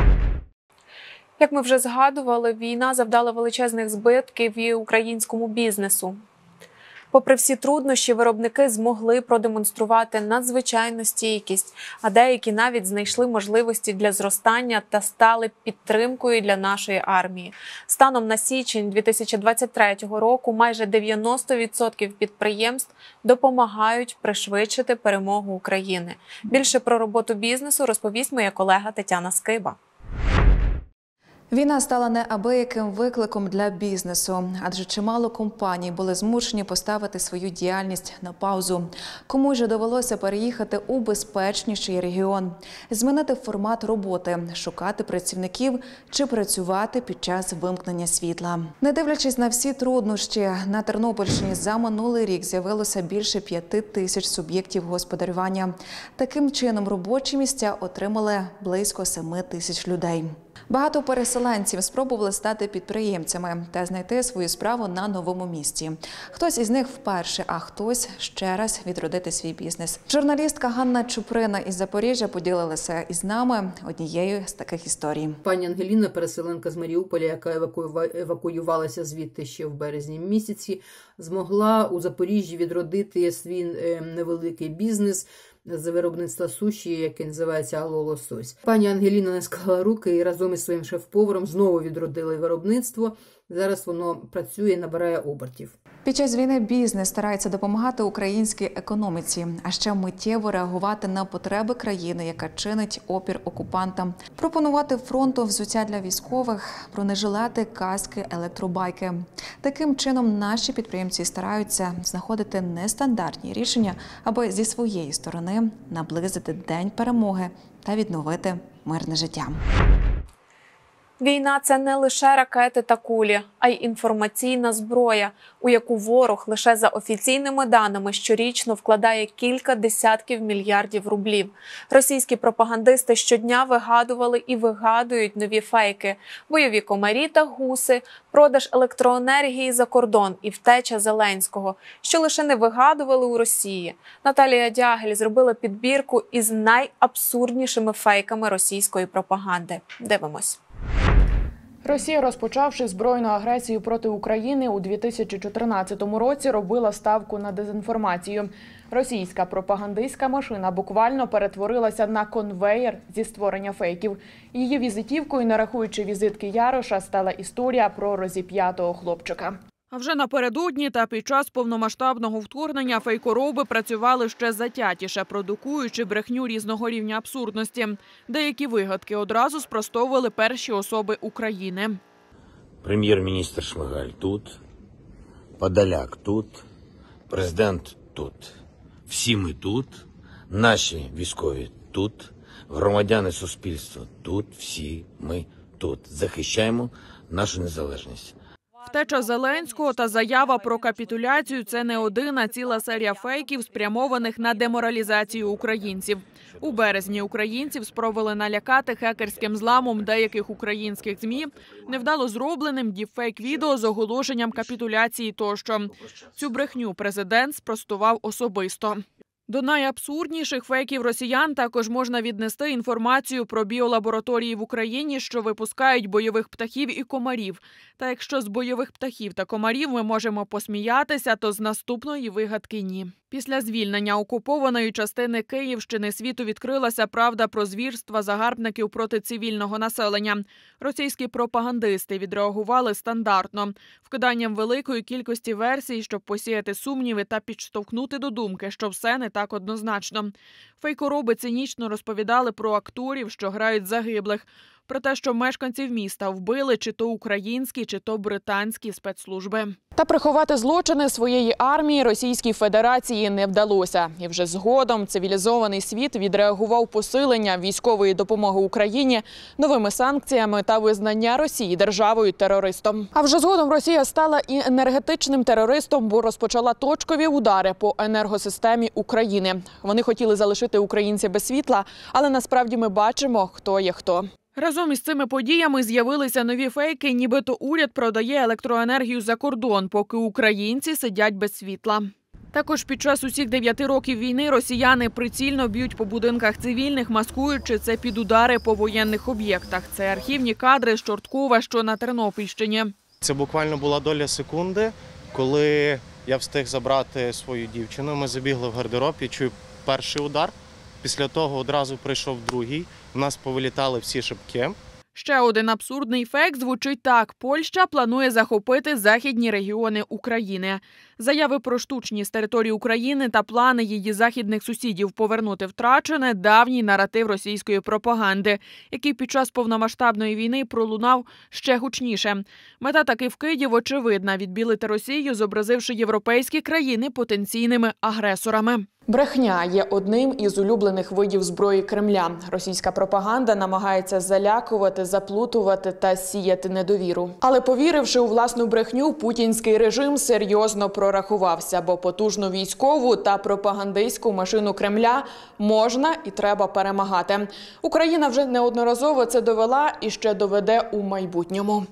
Як ми вже згадували, війна завдала величезних збитків і українському бізнесу. Попри всі труднощі, виробники змогли продемонструвати надзвичайну стійкість, а деякі навіть знайшли можливості для зростання та стали підтримкою для нашої армії. Станом на січень дві тисячі двадцять третього року майже дев'яносто відсотків підприємств допомагають пришвидшити перемогу України. Більше про роботу бізнесу розповість моя колега Тетяна Скиба. Війна стала неабияким викликом для бізнесу, адже чимало компаній були змушені поставити свою діяльність на паузу. Комусь же довелося переїхати у безпечніший регіон, змінити формат роботи, шукати працівників чи працювати під час вимкнення світла. Не дивлячись на всі труднощі, на Тернопільщині за минулий рік з'явилося більше п'яти тисяч суб'єктів господарювання. Таким чином робочі місця отримали близько семи тисяч людей. Багато переселенців спробували стати підприємцями та знайти свою справу на новому місці. Хтось із них вперше, а хтось ще раз відродити свій бізнес. Журналістка Ганна Чуприна із Запоріжжя поділилася із нами однією з таких історій. Пані Ангеліна, переселенка з Маріуполя, яка евакуювалася звідти ще в березні місяці, змогла у Запоріжжі відродити свій невеликий бізнес з виробництва суші, яке називається «Алло Лосось». Пані Ангеліна не склала руки і разом із своїм шеф-поваром знову відродили виробництво. Зараз воно працює і набирає обертів. Під час війни бізнес старається допомагати українській економіці, а ще миттєво реагувати на потреби країни, яка чинить опір окупантам. Пропонувати фронту взуття для військових, бронежилети, каски, електробайки. Таким чином наші підприємці стараються знаходити нестандартні рішення, аби зі своєї сторони наблизити День перемоги та відновити мирне життя. Війна – це не лише ракети та кулі, а й інформаційна зброя, у яку ворог лише за офіційними даними щорічно вкладає кілька десятків мільярдів рублів. Російські пропагандисти щодня вигадували і вигадують нові фейки – бойові комарі та гуси, продаж електроенергії за кордон і втеча Зеленського, що лише не вигадували у Росії. Наталія Дягіль зробила підбірку із найабсурднішими фейками російської пропаганди. Дивимось. Росія, розпочавши збройну агресію проти України у дві тисячі чотирнадцятому році, робила ставку на дезінформацію. Російська пропагандистська машина буквально перетворилася на конвеєр зі створення фейків. Її візитівкою, не рахуючи візитки Яроша, стала історія про розіп'ятого хлопчика. А вже напередодні та під час повномасштабного вторгнення фейкороби працювали ще затятіше, продукуючи брехню різного рівня абсурдності. Деякі вигадки одразу спростовували перші особи України. Прем'єр-міністр Шмигаль тут, Подоляк тут, президент тут. Всі ми тут, наші військові тут, громадяни суспільства тут, всі ми тут. Захищаємо нашу незалежність. Втеча Зеленського та заява про капітуляцію – це не один, а ціла серія фейків, спрямованих на деморалізацію українців. У березні українців спробували налякати хакерським зламом деяких українських ЗМІ, невдало зробленим діпфейк-відео з оголошенням капітуляції тощо. Цю брехню президент спростував особисто. До найабсурдніших фейків росіян також можна віднести інформацію про біолабораторії в Україні, що випускають бойових птахів і комарів. Та якщо з бойових птахів та комарів ми можемо посміятися, то з наступної вигадки – ні. Після звільнення окупованої частини Київщини світу відкрилася правда про звірства загарбників проти цивільного населення. Російські пропагандисти відреагували стандартно – вкиданням великої кількості версій, щоб посіяти сумніви та підштовхнути до думки, що все не так однозначно. Фейкороби цинічно розповідали про акторів, що грають загиблих, про те, що мешканців міста вбили чи то українські, чи то британські спецслужби. Та приховати злочини своєї армії Російській Федерації не вдалося. І вже згодом цивілізований світ відреагував посилення військової допомоги Україні новими санкціями та визнання Росії державою-терористом. А вже згодом Росія стала і енергетичним терористом, бо розпочала точкові удари по енергосистемі України. Вони хотіли залишити українців без світла, але насправді ми бачимо, хто є хто. Разом із цими подіями з'явилися нові фейки, нібито уряд продає електроенергію за кордон, поки українці сидять без світла. Також під час усіх дев'яти років війни росіяни прицільно б'ють по будинках цивільних, маскуючи це під удари по воєнних об'єктах. Це архівні кадри з Чорткова, що на Тернопільщині. Це буквально була доля секунди, коли я встиг забрати свою дівчину. Ми забігли в гардероб, я чую перший удар. Після того одразу прийшов другий. У нас повилітали всі шибки. Ще один абсурдний фейк звучить так. Польща планує захопити західні регіони України. Заяви про штучність території України та плани її західних сусідів повернути втрачене – давній наратив російської пропаганди, який під час повномасштабної війни пролунав ще гучніше. Мета таких вкидів очевидна – відбілити Росію, зобразивши європейські країни потенційними агресорами. Брехня є одним із улюблених видів зброї Кремля. Російська пропаганда намагається залякувати, заплутувати та сіяти недовіру. Але повіривши у власну брехню, путінський режим серйозно прорахувався, бо потужну військову та пропагандистську машину Кремля можна і треба перемагати. Україна вже неодноразово це довела і ще доведе у майбутньому.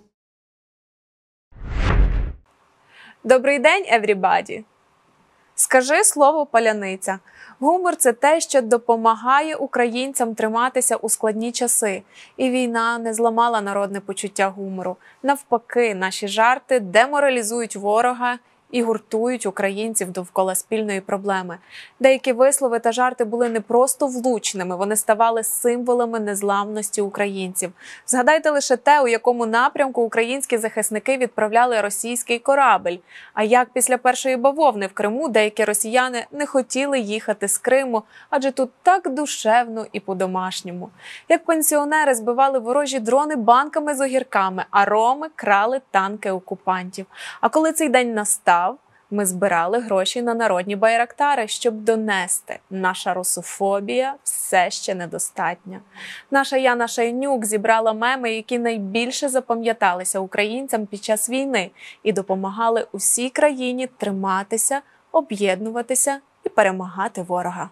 Добрий день, everybody! Скажи слово «паляниця». Гумор – це те, що допомагає українцям триматися у складні часи. І війна не зламала народне почуття гумору. Навпаки, наші жарти деморалізують ворога і гуртують українців довкола спільної проблеми. Деякі вислови та жарти були не просто влучними, вони ставали символами незламності українців. Згадайте лише те, у якому напрямку українські захисники відправляли російський корабель. А як після першої бавовни в Криму деякі росіяни не хотіли їхати з Криму, адже тут так душевно і по-домашньому. Як пенсіонери збивали ворожі дрони банками з огірками, а роми крали танки окупантів. А коли цей день настав, ми збирали гроші на народні байрактари, щоб донести. Наша русофобія все ще недостатня. Наша Яна Шайнюк зібрала меми, які найбільше запам'яталися українцям під час війни і допомагали усій країні триматися, об'єднуватися і перемагати ворога.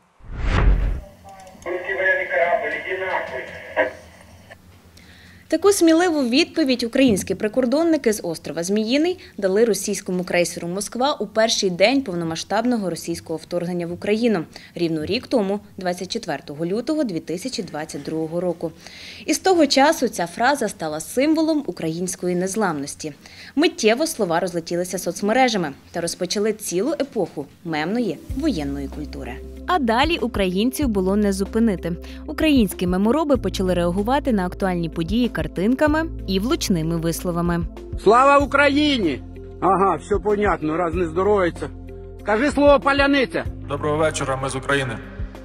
Таку сміливу відповідь українські прикордонники з острова Зміїний дали російському крейсеру «Москва» у перший день повномасштабного російського вторгнення в Україну, рівно рік тому, двадцять четвертого лютого дві тисячі двадцять другого року. І з того часу ця фраза стала символом української незламності. Миттєво слова розлетілися соцмережами та розпочали цілу епоху мемної воєнної культури. А далі українців було не зупинити. Українські мемороби почали реагувати на актуальні події картинками і влучними висловами. Слава Україні! Ага, все понятно, раз не здоровиться. Кажи слово «паляниця». Доброго вечора, ми з України.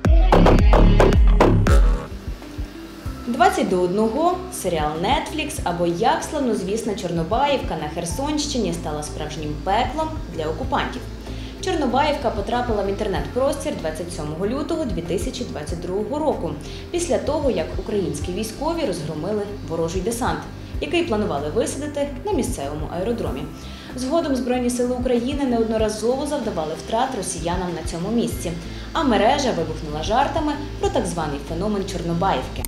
двадцять до одного серіал Netflix або як славнозвісна Чорнобаївка на Херсонщині стала справжнім пеклом для окупантів. Чорнобаївка потрапила в інтернет-простір двадцять сьомого лютого дві тисячі двадцять другого року, після того, як українські військові розгромили ворожий десант. який планували висадити на місцевому аеродромі. Згодом Збройні сили України неодноразово завдавали втрат росіянам на цьому місці, а мережа вибухнула жартами про так званий феномен Чорнобаївки.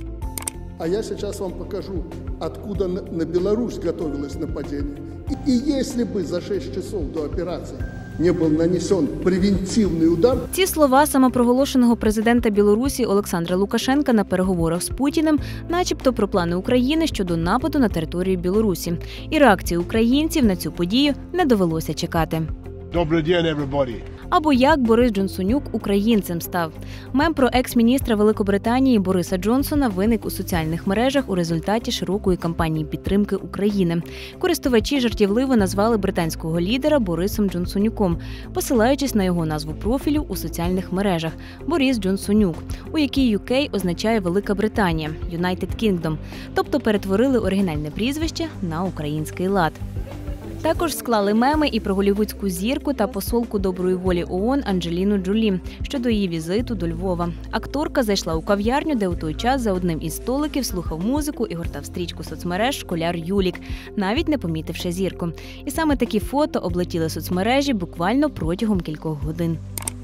А я сейчас вам покажу, откуда на Беларусь готовилось нападение. И если бы за шесть часов до операции не був нанесен превентивний удар. Ці слова самопроголошеного президента Білорусі Олександра Лукашенка на переговорах з Путіним, начебто про плани України щодо нападу на територію Білорусі. І реакції українців на цю подію не довелося чекати. Добрий день, everybody! Або як Борис Джонсонюк українцем став. Мем про екс-міністра Великобританії Бориса Джонсона виник у соціальних мережах у результаті широкої кампанії підтримки України. Користувачі жартівливо назвали британського лідера Борисом Джонсонюком, посилаючись на його назву профілю у соціальних мережах – Борис Джонсонюк, у якій ю кей означає Велика Британія – United Kingdom, тобто перетворили оригінальне прізвище на український лад. Також склали меми і про голлівудську зірку та посолку доброї волі ООН Анджеліну Джолі щодо її візиту до Львова. Акторка зайшла у кав'ярню, де у той час за одним із столиків слухав музику і гортав стрічку соцмереж школяр Юлік, навіть не помітивши зірку. І саме такі фото облетіли соцмережі буквально протягом кількох годин.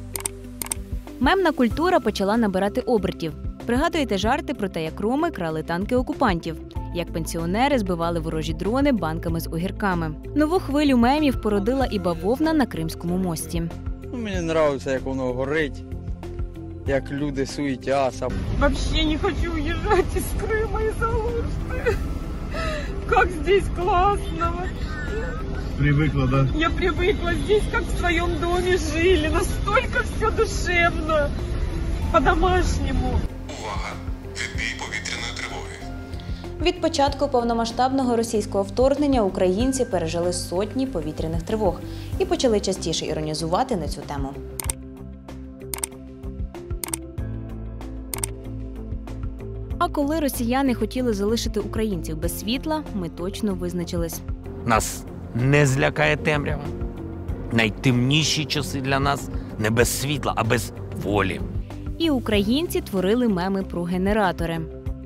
Мемна культура почала набирати обертів. Пригадуєте жарти про те, як роми крали танки окупантів? Як пенсіонери збивали ворожі дрони банками з огірками. Нову хвилю мемів породила і бавовна на Кримському мості. Ну, мені подобається, як воно горить, як люди суетяться. Взагалі не хочу уїжджати з Криму із Алушти. Як тут класно. Привикла, да? Я привикла, здесь как в своем доме жили, настолько все душевно, по-домашнему. Увага! Відбій повітряної тривоги. Від початку повномасштабного російського вторгнення українці пережили сотні повітряних тривог і почали частіше іронізувати на цю тему. А коли росіяни хотіли залишити українців без світла, ми точно визначились. Нас не злякає темрява. Найтемніші часи для нас не без світла, а без волі. І українці творили меми про генератори.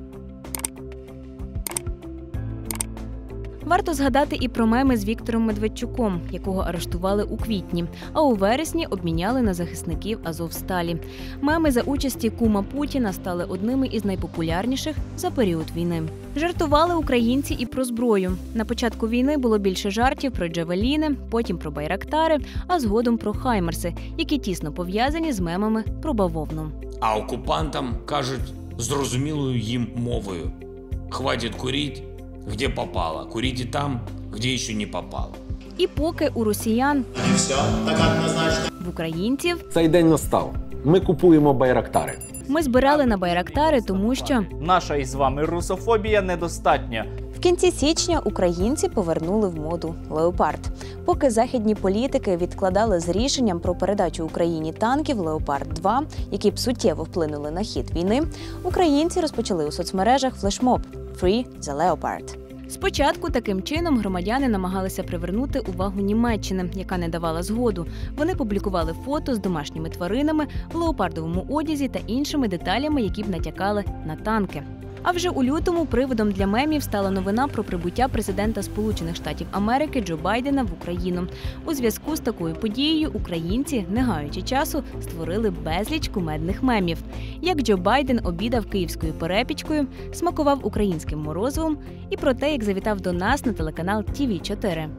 Варто згадати і про меми з Віктором Медведчуком, якого арештували у квітні, а у вересні обміняли на захисників Азовсталі. Меми за участі кума Путіна стали одними із найпопулярніших за період війни. Жартували українці і про зброю. На початку війни було більше жартів про джавеліни, потім про байрактари, а згодом про хаймерси, які тісно пов'язані з мемами про бавовну. А окупантам кажуть зрозумілою їм мовою: «Хватить курить, где попало, курите там, где ще не попало». І поки у росіян, І все, так однозначно. в українців цей день настав. Ми купуємо байрактари. Ми збирали на байрактари, тому що наша із вами русофобія недостатня. В кінці січня українці повернули в моду леопард. Поки західні політики відкладали з рішенням про передачу Україні танків Леопард два, які б суттєво вплинули на хід війни, українці розпочали у соцмережах флешмоб «Free the Leopard». Спочатку таким чином громадяни намагалися привернути увагу Німеччини, яка не давала згоду. Вони публікували фото з домашніми тваринами в леопардовому одязі та іншими деталями, які б натякали на танки. А вже у лютому приводом для мемів стала новина про прибуття президента Сполучених Штатів Америки Джо Байдена в Україну. У зв'язку з такою подією українці, не гаючи часу, створили безліч кумедних мемів. Як Джо Байден обідав київською перепічкою, смакував українським морозивом і про те, як завітав до нас на телеканал Ті Ві чотири.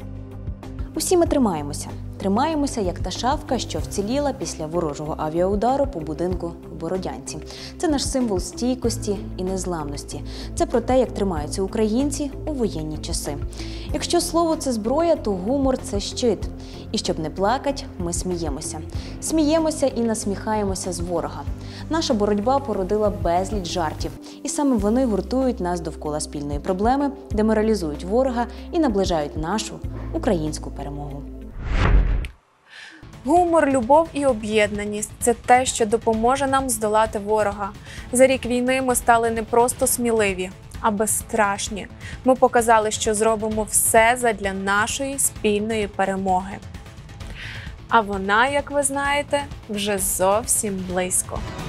Усі ми тримаємося. Тримаємося, як та шавка, що вціліла після ворожого авіаудару по будинку в Бородянці. Це наш символ стійкості і незламності. Це про те, як тримаються українці у воєнні часи. Якщо слово – це зброя, то гумор – це щит. І щоб не плакать, ми сміємося. Сміємося і насміхаємося з ворога. Наша боротьба породила безліч жартів. І саме вони гуртують нас довкола спільної проблеми, деморалізують ворога і наближають нашу українську перемогу. Гумор, любов і об'єднаність – це те, що допоможе нам здолати ворога. За рік війни ми стали не просто сміливі, а безстрашні. Ми показали, що зробимо все задля нашої спільної перемоги. А вона, як ви знаєте, вже зовсім близько.